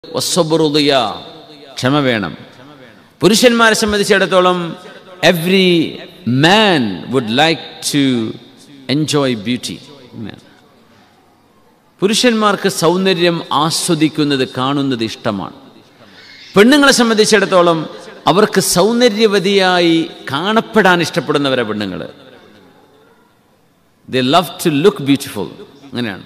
വസ്സബ്റുദിയ, ക്ഷമ വേണം. പുരുഷന്മാരെ സംബന്ധിച്ചിടത്തോളം every man would like to enjoy beauty. പുരുഷന്മാർക്ക് സൗന്ദര്യം ആസ്വദിക്കുന്നത്, കാണുന്നത് ഇഷ്ടമാണ്. പെണ്ണുങ്ങളെ സംബന്ധിച്ചിടത്തോളം അവർക്ക് സൗന്ദര്യവതിയായി കാണപ്പെടാൻ ഇഷ്ടപ്പെടുന്നവരെ പെണ്ണുങ്ങൾ. They love to look beautiful. അങ്ങനെയാണ്.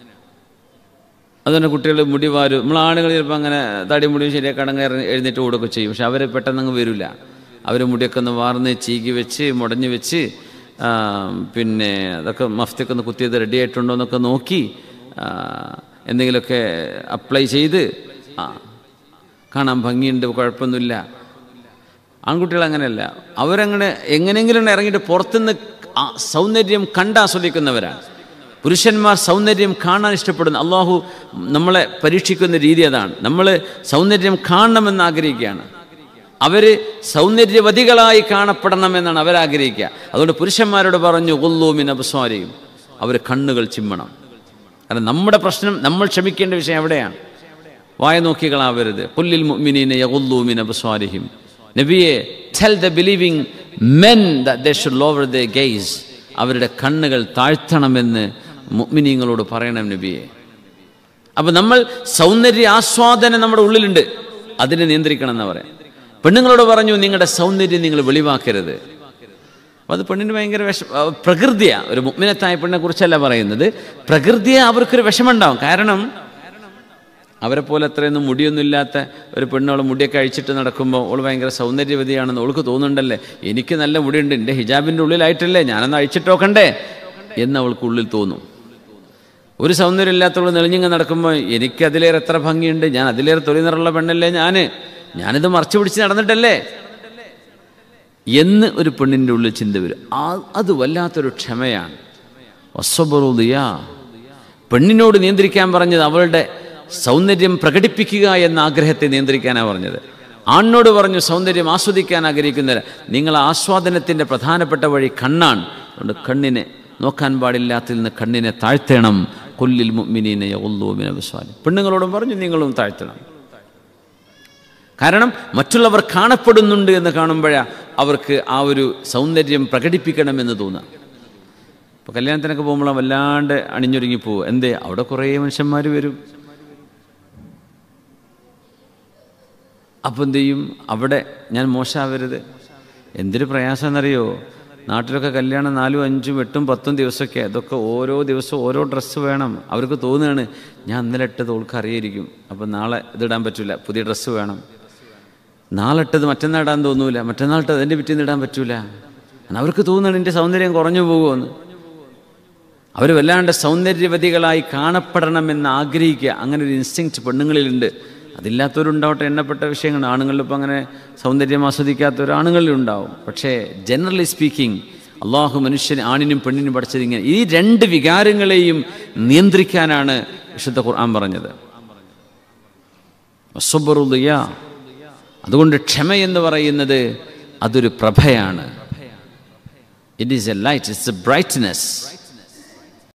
അതുതന്നെ കുട്ടികൾ മുടി വാരും. നമ്മൾ ആണുങ്ങൾ ചിലപ്പോൾ അങ്ങനെ തടി മുടി ശരിയാക്കടങ്ങ് എഴുന്നേറ്റ് ഓടുകയൊക്കെ ചെയ്യും. പക്ഷെ അവർ പെട്ടെന്നങ്ങ് വരില്ല. അവർ മുടിയൊക്കെ ഒന്ന് വാർന്ന് ചീകി വെച്ച് മുടഞ്ഞ് വെച്ച് പിന്നെ അതൊക്കെ മഫ്തിയൊക്കെ ഒന്ന് കുത്തിയത് റെഡി ആയിട്ടുണ്ടോ എന്നൊക്കെ നോക്കി എന്തെങ്കിലുമൊക്കെ അപ്ലൈ ചെയ്ത് കാണാൻ ഭംഗിയുണ്ട്, കുഴപ്പമൊന്നുമില്ല. ആൺകുട്ടികൾ അങ്ങനെയല്ല. അവരങ്ങനെ എങ്ങനെയെങ്കിലും ഇറങ്ങിയിട്ട് പുറത്തുനിന്ന് സൗന്ദര്യം കണ്ടാസ്വദിക്കുന്നവരാണ്. പുരുഷന്മാർ സൗന്ദര്യം കാണാൻ ഇഷ്ടപ്പെടുന്നു. അള്ളാഹു നമ്മളെ പരീക്ഷിക്കുന്ന രീതി അതാണ്. നമ്മൾ സൗന്ദര്യം കാണണമെന്ന് ആഗ്രഹിക്കുകയാണ്. അവർ സൗന്ദര്യവതികളായി കാണപ്പെടണമെന്നാണ് അവരാഗ്രഹിക്കുക. അതുകൊണ്ട് പുരുഷന്മാരോട് പറഞ്ഞു ഗുല്ലൂ മിൻ അബ്സാരിഹിം, അവർ കണ്ണുകൾ ചിമ്മണം. കാരണം നമ്മുടെ പ്രശ്നം, നമ്മൾ ക്ഷമിക്കേണ്ട വിഷയം എവിടെയാണ്? വായ നോക്കികളാവരുത്. ഖുല്ലിൽ മുഅ്മിനീന യഗുല്ലൂ മിൻ അബ്സാരിഹിം. നബിയെ, tell the believing men that they should lower the gaze. അവരുടെ കണ്ണുകൾ താഴ്ത്തണമെന്ന് മുഅ്മിനീങ്ങളോട് പറയണം നബിയെ. അപ്പം നമ്മൾ സൗന്ദര്യ ആസ്വാദനം നമ്മുടെ ഉള്ളിലുണ്ട്, അതിനെ നിയന്ത്രിക്കണം എന്ന് പറയാം. പെണ്ണുങ്ങളോട് പറഞ്ഞു നിങ്ങളുടെ സൗന്ദര്യം നിങ്ങൾ വെളിവാക്കരുത്. അപ്പം അത് പെണ്ണിന് ഭയങ്കര പ്രകൃതിയാണ്. ഒരു മുഅ്മിനത്തായ പെണ്ണിനെ കുറിച്ചല്ല പറയുന്നത്. പ്രകൃതിയെ അവർക്കൊരു വിഷമമുണ്ടാവും. കാരണം അവരെ പോലെ അത്രയൊന്നും മുടിയൊന്നും ഇല്ലാത്ത ഒരു പെണ്ണോൾ മുടിയൊക്കെ അഴിച്ചിട്ട് നടക്കുമ്പോൾ അവൾ ഭയങ്കര സൗന്ദര്യവതിയാണെന്ന് അവൾക്ക് തോന്നുന്നുണ്ടല്ലേ. എനിക്ക് നല്ല മുടിയുണ്ട്, എൻ്റെ ഹിജാബിൻ്റെ ഉള്ളിലായിട്ടല്ലേ, ഞാനൊന്ന് അഴിച്ചിട്ടോക്കണ്ടേ എന്ന് അവൾക്ക് ഉള്ളിൽ തോന്നും. ഒരു സൗന്ദര്യം ഇല്ലാത്തവൾ നെളിഞ്ഞിങ്ങ് നടക്കുമ്പോൾ എനിക്ക് അതിലേറെ എത്ര ഭംഗിയുണ്ട്, ഞാൻ അതിലേറെ തൊലി നിറമുള്ള പെണ്ണല്ലേ, ഞാനിത് മറച്ചു പിടിച്ച് നടന്നിട്ടല്ലേ എന്ന് ഒരു പെണ്ണിൻ്റെ ഉള്ളിൽ ചിന്ത വരും. അത് വല്ലാത്തൊരു ക്ഷമയാണ്. വസ്സബ്റുദിയ, പെണ്ണിനോട് നിയന്ത്രിക്കാൻ പറഞ്ഞത് അവളുടെ സൗന്ദര്യം പ്രകടിപ്പിക്കുക എന്ന ആഗ്രഹത്തെ നിയന്ത്രിക്കാനാണ് പറഞ്ഞത്. ആണിനോട് പറഞ്ഞു സൗന്ദര്യം ആസ്വദിക്കാൻ ആഗ്രഹിക്കുന്നവർ, നിങ്ങൾ ആസ്വാദനത്തിൻ്റെ പ്രധാനപ്പെട്ട വഴി കണ്ണാണ്. അതുകൊണ്ട് കണ്ണിനെ നോക്കാൻ പാടില്ലാത്തിൽ നിന്ന് കണ്ണിനെ താഴ്ത്തണം. ഖുല്ലിൽ മുഅ്മിനീന യഗുല്ലൂ മിൻ അബ്സാരിഹിം. പെണ്ണുങ്ങളോടും പറഞ്ഞു നിങ്ങളും താഴ്ത്തണം. കാരണം മറ്റുള്ളവർ കാണപ്പെടുന്നുണ്ട് എന്ന് കാണുമ്പോഴാണ് അവർക്ക് ആ ഒരു സൗന്ദര്യം പ്രകടിപ്പിക്കണമെന്ന് തോന്നുക. ഇപ്പോൾ കല്യാണത്തിനൊക്കെ പോകുമ്പോൾ വല്ലാണ്ട് അണിഞ്ഞൊരുങ്ങി പോവുക. എന്തേ? അവിടെ കുറേ മനുഷ്യന്മാർ വരും. അപ്പോൾ എന്ത് ചെയ്യും? അവിടെ ഞാൻ മോശമാവരുത്. എന്തൊരു പ്രയാസം എന്നറിയോ? നാട്ടിലൊക്കെ കല്യാണം 4, 5, 8, 10 ദിവസമൊക്കെ. അതൊക്കെ ഓരോ ദിവസവും ഓരോ ഡ്രസ്സ് വേണം. അവർക്ക് തോന്നുകയാണ് ഞാൻ ഇന്നലെ ഇട്ടത് ഓൾക്ക് അറിയായിരിക്കും, അപ്പം നാളെ ഇതിടാൻ പറ്റില്ല, പുതിയ ഡ്രസ്സ് വേണം. നാളെ ഇട്ടത് മറ്റന്നാൾ ഇടാൻ തോന്നൂല, മറ്റന്നാൾ ഇട്ടത് അതിൻ്റെ പിറ്റേന്ന് ഇടാൻ പറ്റൂല. അവർക്ക് തോന്നുകയാണ് എൻ്റെ സൗന്ദര്യം കുറഞ്ഞു പോകുമെന്ന്. അവർ വല്ലാണ്ട് സൗന്ദര്യവതികളായി കാണപ്പെടണമെന്ന് ആഗ്രഹിക്കുക. അങ്ങനെ ഒരു ഇൻസ്റ്റിങ്ക്റ്റ് പെണ്ണുങ്ങളിലുണ്ട്. അതില്ലാത്തവരുണ്ടാവട്ടെ, എണ്ണപ്പെട്ട വിഷയങ്ങൾ. ആണുങ്ങളിലിപ്പോൾ അങ്ങനെ സൗന്ദര്യം ആസ്വദിക്കാത്തവരാണുങ്ങളിലുണ്ടാവും. പക്ഷേ ജനറലി സ്പീക്കിംഗ് അള്ളാഹു മനുഷ്യൻ ആണിനും പെണ്ണിനും പഠിച്ചത് ഇങ്ങനെ ഈ 2 വികാരങ്ങളെയും നിയന്ത്രിക്കാനാണ് വിശുദ്ധ ഖുർആൻ പറഞ്ഞത്. വസ്സബ്റുദിയ. അതുകൊണ്ട് ക്ഷമ എന്ന് പറയുന്നത് അതൊരു പ്രഭയാണ്. It is a light, it's a brightness.